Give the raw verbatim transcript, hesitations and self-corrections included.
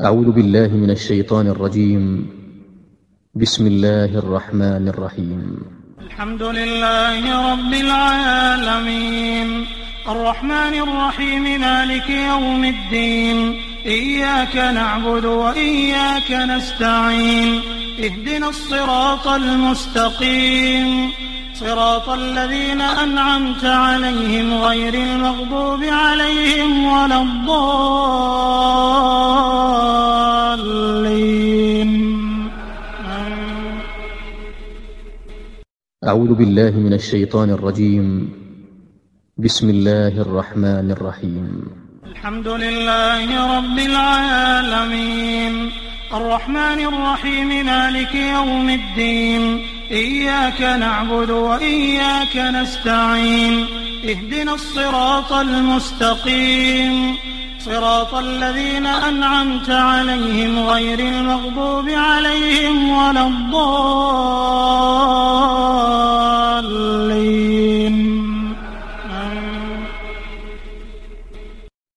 أعوذ بالله من الشيطان الرجيم. بسم الله الرحمن الرحيم. الحمد لله رب العالمين الرحمن الرحيم مالك يوم الدين إياك نعبد وإياك نستعين اهدنا الصراط المستقيم صراط الذين أنعمت عليهم غير المغضوب عليهم ولا الضالين. أعوذ بالله من الشيطان الرجيم. بسم الله الرحمن الرحيم. الحمد لله رب العالمين الرحمن الرحيم مالك يوم الدين إياك نعبد وإياك نستعين اهدنا الصراط المستقيم صراط الذين أنعمت عليهم غير المغضوب عليهم ولا الضالين.